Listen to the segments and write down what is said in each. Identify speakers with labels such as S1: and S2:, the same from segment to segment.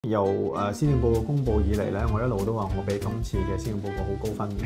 S1: 由施政報告公佈以嚟咧，我一路都話我俾今次嘅施政報告好高分嘅。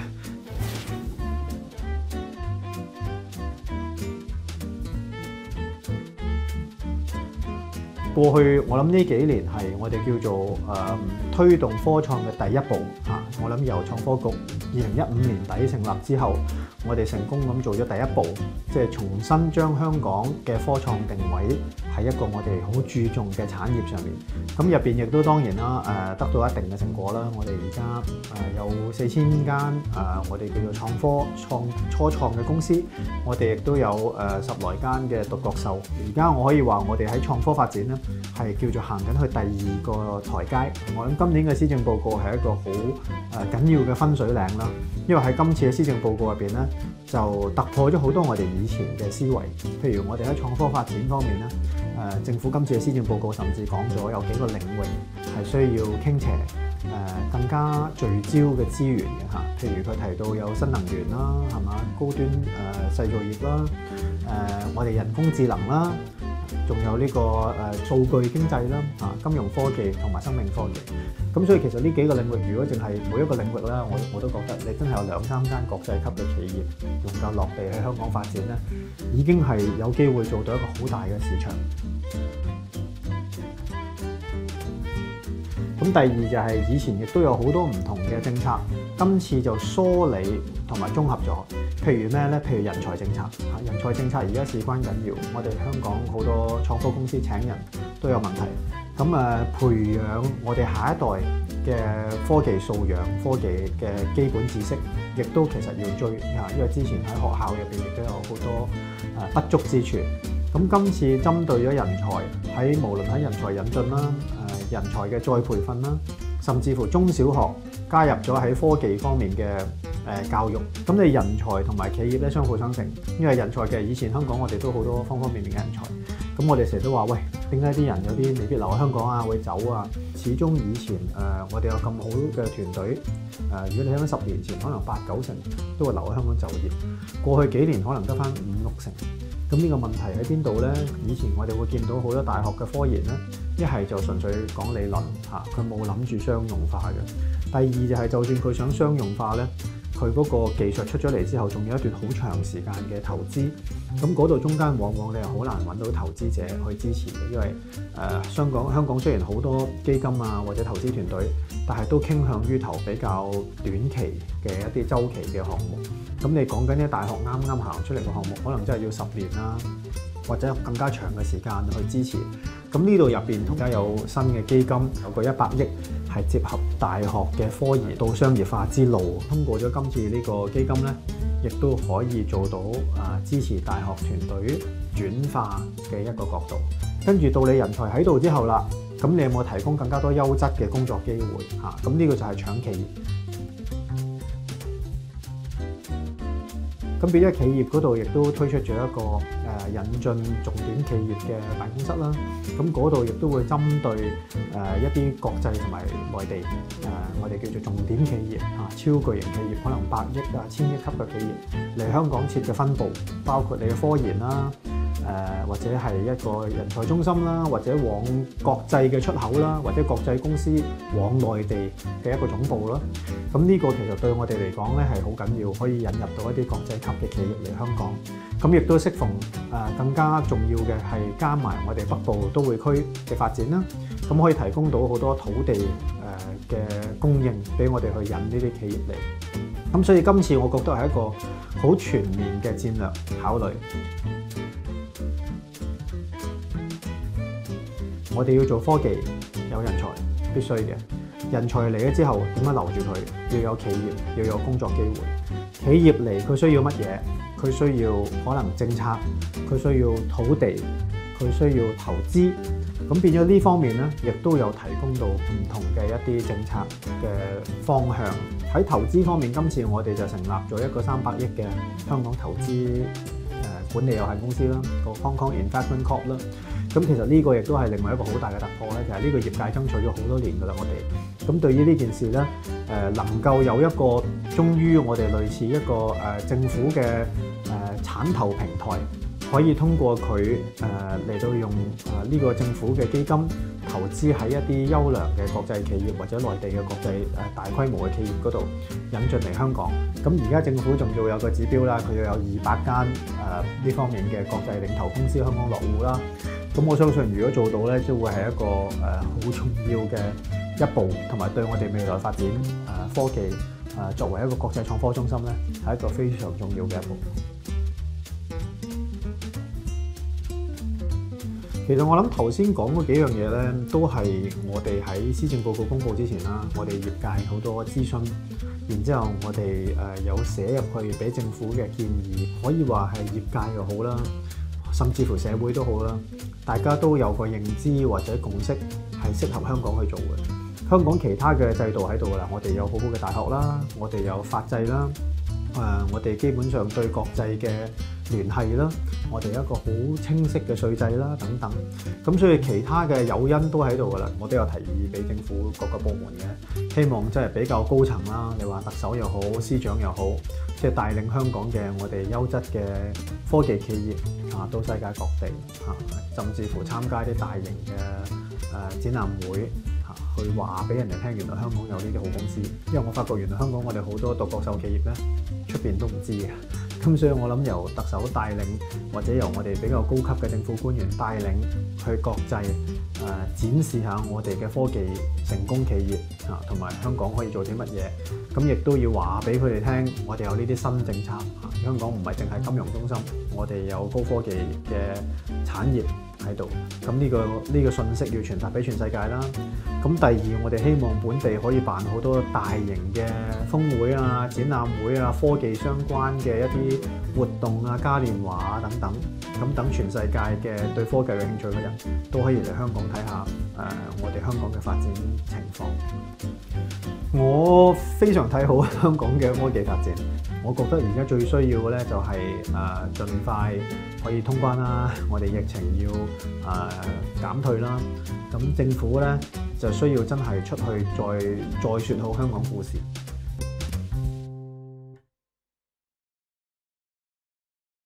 S1: 過去我諗呢幾年係我哋叫做推動科創嘅第一步嚇。我諗由創科局2015年底成立之後，我哋成功咁做咗第一步，即係重新將香港嘅科創定位喺一個我哋好注重嘅產業上面。咁入邊亦都當然啦，得到一定嘅成果啦。我哋而家有4000間我哋叫做創科初創嘅公司，我哋亦都有10來間嘅獨角獸。而家我可以話我哋喺創科發展咧，係叫做行緊去第二個台階。我諗今年嘅施政報告係一個好緊要嘅分水嶺啦，因為喺今次嘅施政報告入邊咧，就突破咗好多我哋以前嘅思維。譬如我哋喺創科發展方面咧，政府今次嘅施政報告甚至講咗有幾個領域係需要傾斜更加聚焦嘅資源嘅嚇。譬如佢提到有新能源啦，係嘛，高端製造業啦，我哋人工智能啦。仲有呢個數據經濟啦，金融科技同埋生命科技。咁所以其實呢幾個領域，如果淨係每一個領域咧，我都覺得你真係有2-3間國際級嘅企業能夠落地喺香港發展咧，已經係有機會做到一個好大嘅市場。咁第二就係以前亦都有好多唔同嘅政策，今次就梳理同埋綜合咗。譬如咩咧？譬如人才政策，人才政策而家事關緊要。我哋香港好多創科公司請人都有問題。咁培養我哋下一代嘅科技素養、科技嘅基本知識，亦都其實要追嚇，因為之前喺學校入邊亦都有好多不足之處。咁今次針對咗人才，無論喺人才引進啦、人才嘅再培訓啦，甚至乎中小學加入咗喺科技方面嘅教育，咁你人才同埋企業咧相輔相成，因為人才嘅以前香港我哋都好多方方面面嘅人才，咁我哋成日都話喂，點解啲人有啲未必留喺香港啊，會走啊？始終以前我哋有咁好嘅團隊，如果你睇翻10年前，可能8-9成都會留喺香港就業，過去幾年可能得翻5-6成。咁呢個問題喺邊度咧？以前我哋會見到好多大學嘅科研咧，一係就純粹講理論嚇，佢冇諗住商用化嘅。第二就係就算佢想商用化咧，佢嗰個技術出咗嚟之後，仲有一段好長時間嘅投資，咁嗰度中間往往你係好難揾到投資者去支持嘅，因為香港雖然好多基金啊或者投資團隊，但係都傾向於投比較短期嘅一啲週期嘅項目。咁你講緊啲大學啱啱行出嚟嘅項目，可能真係要10年啦，或者更加長嘅時間去支持。咁呢度入邊而家有新嘅基金，有個100億係接合大學嘅科研到商業化之路。通過咗今次呢個基金咧，亦都可以做到支持大學團隊轉化嘅一個角度。跟住到你人才喺度之後啦，咁你有冇提供更加多優質嘅工作機會嚇？咁呢個就係搶企業。咁變咗企業嗰度亦都推出咗一個引進重點企業嘅辦公室啦。咁嗰度亦都會針對一啲國際同埋內地我哋叫做重點企業超巨型企業，可能100億1000億級嘅企業嚟香港設嘅分部，包括你嘅科研啦，或者係一個人才中心啦，或者往國際嘅出口啦，或者國際公司往內地嘅一個總部啦。咁呢個其實對我哋嚟講咧係好緊要，可以引入到一啲國際級嘅企業嚟香港。咁亦都適逢更加重要嘅係加埋我哋北部都會區嘅發展啦。咁可以提供到好多土地嘅供應俾我哋去引呢啲企業嚟。咁所以今次我覺得係一個好全面嘅戰略考慮。我哋要做科技，有人才必須嘅。人才嚟咗之後，點樣留住佢？要有企業，要有工作機會。企業嚟，佢需要乜嘢？佢需要可能政策，佢需要土地，佢需要投資。咁變咗呢方面咧，亦都有提供到唔同嘅一啲政策嘅方向。喺投資方面，今次我哋就成立咗一個300億嘅香港投資管理有限公司啦，個 Hong Kong Investment Corp 啦。咁其實呢個亦都係另外一個好大嘅突破咧，就係呢個業界爭取咗好多年㗎啦，我哋。咁對於呢件事咧，能夠有一個終於我哋類似一個政府嘅產投平台， 可以通過佢嚟到用呢個政府嘅基金投資喺一啲優良嘅國際企業或者內地嘅國際大規模嘅企業嗰度引進嚟香港。咁而家政府仲要有個指標啦，佢要有200間呢方面嘅國際領頭公司香港落戶啦。咁我相信如果做到咧，都會係一個好重要嘅一步，同埋對我哋未來發展科技作為一個國際創科中心咧，係一個非常重要嘅一步。其實我諗頭先講嗰幾樣嘢咧，都係我哋喺施政報告公佈之前啦，我哋業界好多諮詢，然之後我哋有寫入去俾政府嘅建議，可以話係業界又好啦，甚至乎社會都好啦，大家都有個認知或者共識係適合香港去做嘅。香港其他嘅制度喺度㗎啦，我哋有好好嘅大學啦，我哋有法制啦，我哋基本上對國際嘅聯繫啦，我哋一個好清晰嘅稅制啦等等，咁所以其他嘅誘因都喺度㗎啦。我都有提議俾政府各個部門嘅，希望即係比較高層啦，你話特首又好，司長又好，即係帶領香港嘅我哋優質嘅科技企業到世界各地甚至乎參加啲大型嘅展覽會去話俾人哋聽，原來香港有呢啲好公司。因為我發覺原來香港我哋好多獨角獸企業咧，出邊都唔知嘅。咁所以我諗由特首帶領，或者由我哋比較高級嘅政府官員帶領去國際展示下我哋嘅科技成功企業同埋香港可以做啲乜嘢。咁亦都要話俾佢哋聽，我哋有呢啲新政策。香港唔係淨係金融中心，我哋有高科技嘅產業喺度。咁呢個信息要傳達俾全世界啦。咁第二，我哋希望本地可以辦好多大型嘅峰會啊、展覽會啊、科技相關嘅一啲活動啊、嘉年華啊等等。咁等全世界嘅對科技有興趣嘅人都可以嚟香港睇下我哋香港嘅發展情況。我非常睇好香港嘅科技發展。我覺得而家最需要嘅咧就係盡快可以通關啦，我哋疫情要減退啦。咁政府咧就需要真係出去再説好香港故事。